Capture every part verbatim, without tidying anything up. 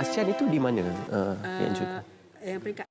ASEAN itu di mana? Uh, yang, uh, yang peringkat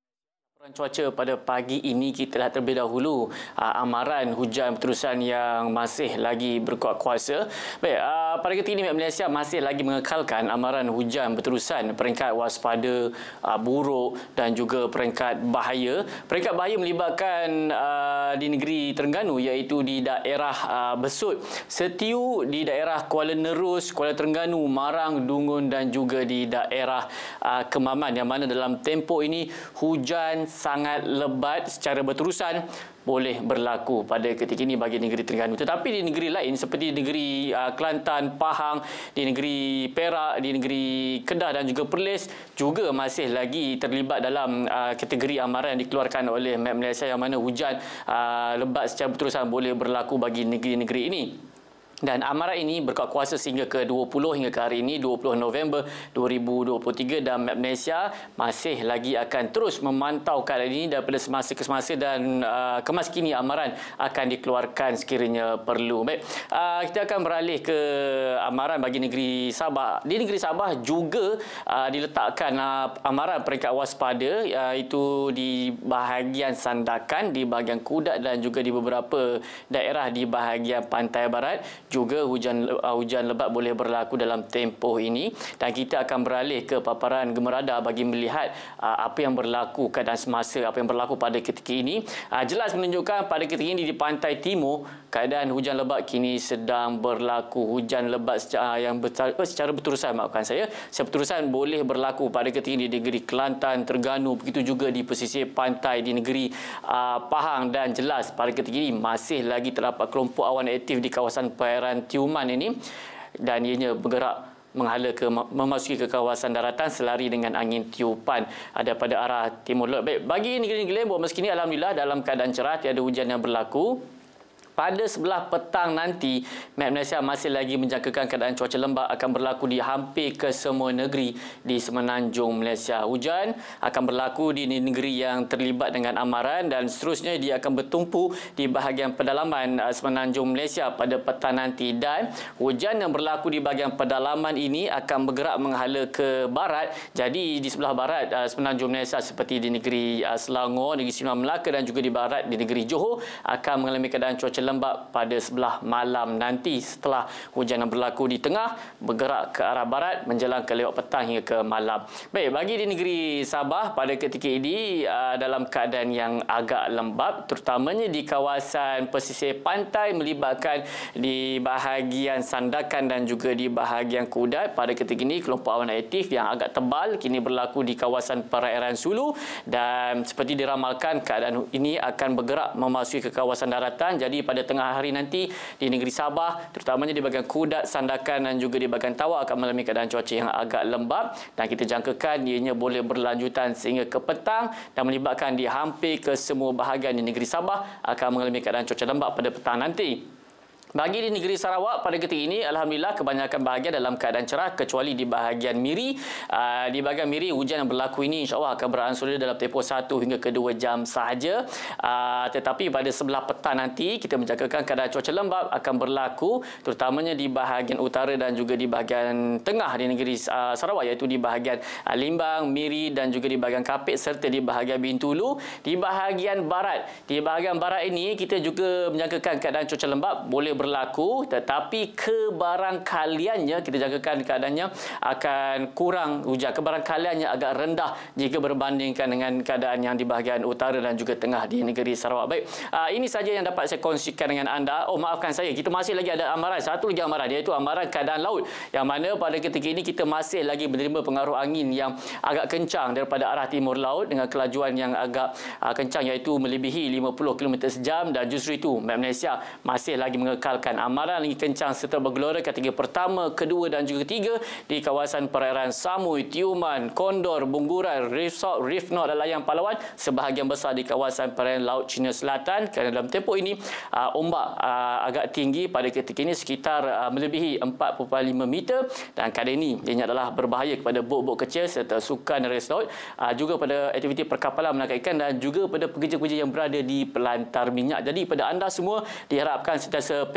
cuaca pada pagi ini kita lihat terlebih dahulu uh, amaran hujan berterusan yang masih lagi berkuat kuasa. Baik, uh, pada ketika ini Malaysia masih lagi mengekalkan amaran hujan berterusan peringkat waspada uh, buruk dan juga peringkat bahaya. Peringkat bahaya melibatkan uh, di negeri Terengganu iaitu di daerah uh, Besut, Setiu, di daerah Kuala Nerus, Kuala Terengganu, Marang, Dungun dan juga di daerah uh, Kemaman, yang mana dalam tempoh ini hujan sangat lebat secara berterusan boleh berlaku pada ketika ini bagi negeri Terengganu. Tetapi di negeri lain seperti di negeri uh, Kelantan, Pahang, di negeri Perak, di negeri Kedah dan juga Perlis juga masih lagi terlibat dalam uh, kategori amaran yang dikeluarkan oleh Met Malaysia, yang mana hujan uh, lebat secara berterusan boleh berlaku bagi negeri-negeri ini. Dan amaran ini berkuat kuasa sehingga ke dua puluh hingga ke hari ini dua puluh November dua ribu dua puluh tiga, dan Met Malaysia masih lagi akan terus memantau keadaan ini daripada semasa ke semasa dan uh, kemas kini amaran akan dikeluarkan sekiranya perlu. Baik, uh, kita akan beralih ke amaran bagi negeri Sabah. Di negeri Sabah juga uh, diletakkan uh, amaran peringkat waspada, iaitu di bahagian Sandakan, di bahagian Kudat dan juga di beberapa daerah di bahagian pantai barat. Juga hujan uh, hujan lebat boleh berlaku dalam tempoh ini, dan kita akan beralih ke paparan gemerada bagi melihat uh, apa yang berlaku keadaan semasa, apa yang berlaku pada ketika ini. Uh, jelas menunjukkan pada ketika ini di pantai timur keadaan hujan lebat kini sedang berlaku. Hujan lebat secara, yang betul, secara berterusan, maafkan saya, secara berterusan boleh berlaku pada ketika ini di negeri Kelantan, Terengganu, begitu juga di pesisir pantai di negeri uh, Pahang, dan jelas pada ketika ini masih lagi terdapat kelompok awan aktif di kawasan perairan Tiuman ini, dan ianya bergerak menghala ke memasuki ke kawasan daratan selari dengan angin tiupan ada pada arah timur laut. Baik, bagi negeri-negeri lain buat masa kini alhamdulillah dalam keadaan cerah, tiada hujan yang berlaku. Pada sebelah petang nanti, Met Malaysia masih lagi menjangkakan keadaan cuaca lembap akan berlaku di hampir ke semua negeri di semenanjung Malaysia. Hujan akan berlaku di negeri yang terlibat dengan amaran, dan seterusnya dia akan bertumpu di bahagian pedalaman semenanjung Malaysia pada petang nanti. Dan hujan yang berlaku di bahagian pedalaman ini akan bergerak menghala ke barat. Jadi di sebelah barat semenanjung Malaysia seperti di negeri Selangor, negeri Sembilan Melaka dan juga di barat di negeri Johor akan mengalami keadaan cuaca lembap pada sebelah malam nanti, setelah hujan yang berlaku di tengah bergerak ke arah barat menjelang ke lewat petang hingga ke malam. Baik, bagi di negeri Sabah pada ketika ini uh, dalam keadaan yang agak lembap, terutamanya di kawasan pesisir pantai melibatkan di bahagian Sandakan dan juga di bahagian Kudat. Pada ketika ini kelompok awan aktif yang agak tebal kini berlaku di kawasan perairan Sulu, dan seperti diramalkan keadaan ini akan bergerak memasuki ke kawasan daratan. Jadi pada tengah hari nanti di negeri Sabah, terutamanya di bahagian Kudat, Sandakan dan juga di bahagian Tawau akan mengalami keadaan cuaca yang agak lembap, dan kita jangkakan ianya boleh berlanjutan sehingga ke petang dan melibatkan di hampir ke semua bahagian di negeri Sabah akan mengalami keadaan cuaca lembap pada petang nanti. Bagi di negeri Sarawak pada ketika ini alhamdulillah kebanyakan bahagian dalam keadaan cerah kecuali di bahagian Miri. Uh, di bahagian Miri hujan yang berlaku ini insya-Allah akan beransur dalam tempoh satu hingga ke dua jam sahaja. Uh, tetapi pada sebelah petang nanti kita menjangkakan keadaan cuaca lembap akan berlaku terutamanya di bahagian utara dan juga di bahagian tengah di negeri uh, Sarawak, iaitu di bahagian uh, Limbang, Miri dan juga di bahagian Kapit serta di bahagian Bintulu. Di bahagian barat, di bahagian barat ini kita juga menjangkakan keadaan cuaca lembap boleh berlaku, tetapi kebarangkaliannya kita jangkakan keadaannya akan kurang hujan. Kebarangkaliannya agak rendah jika berbandingkan dengan keadaan yang di bahagian utara dan juga tengah di negeri Sarawak. Baik, uh, ini saja yang dapat saya kongsikan dengan anda. Oh, maafkan saya, kita masih lagi ada amaran, satu lagi amaran, iaitu amaran keadaan laut, yang mana pada ketika ini kita masih lagi menerima pengaruh angin yang agak kencang daripada arah timur laut dengan kelajuan yang agak uh, kencang, iaitu melebihi lima puluh kilometer sejam, dan justru itu Met Malaysia masih lagi mengekal amaran lagi kencang serta bergelora kategori pertama, kedua dan juga ketiga di kawasan perairan Samui, Tiuman, Kondor, Bungguran, Reef South, Reef North dan Layang Palawan, sebahagian besar di kawasan perairan Laut Cina Selatan. Kerana dalam tempoh ini uh, ombak uh, agak tinggi pada ketika ini sekitar uh, melebihi empat perpuluhan lima meter, dan keadaan ini ianya adalah berbahaya kepada bot-bot kecil serta sukan rest laut, uh, juga pada aktiviti perkapalan menangkap ikan dan juga pada pekerja-pekerja yang berada di pelantar minyak. Jadi pada anda semua diharapkan sentiasa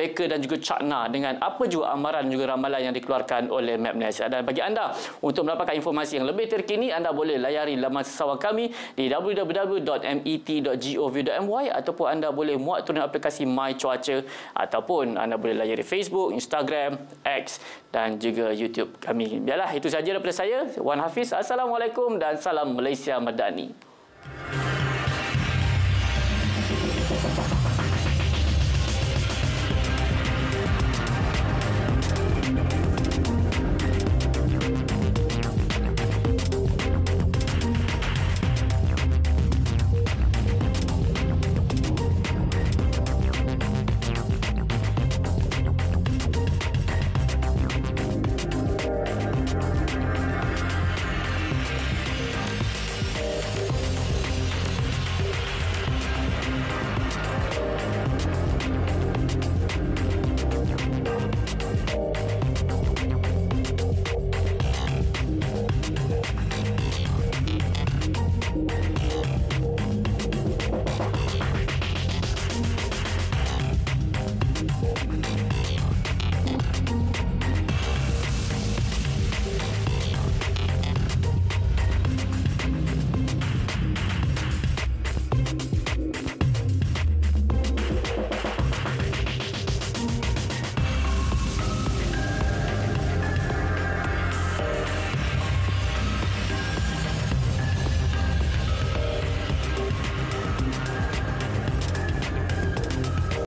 peka dan juga cakna dengan apa juga amaran dan juga ramalan yang dikeluarkan oleh Map Malaysia. Dan bagi anda untuk mendapatkan informasi yang lebih terkini, anda boleh layari laman sesawang kami di w w w dot met dot gov dot my ataupun anda boleh muat turun aplikasi My Cuaca ataupun anda boleh layari Facebook, Instagram, X dan juga YouTube kami. Biarlah itu sahaja daripada saya, Wan Hafiz. Assalamualaikum dan salam Malaysia Madani.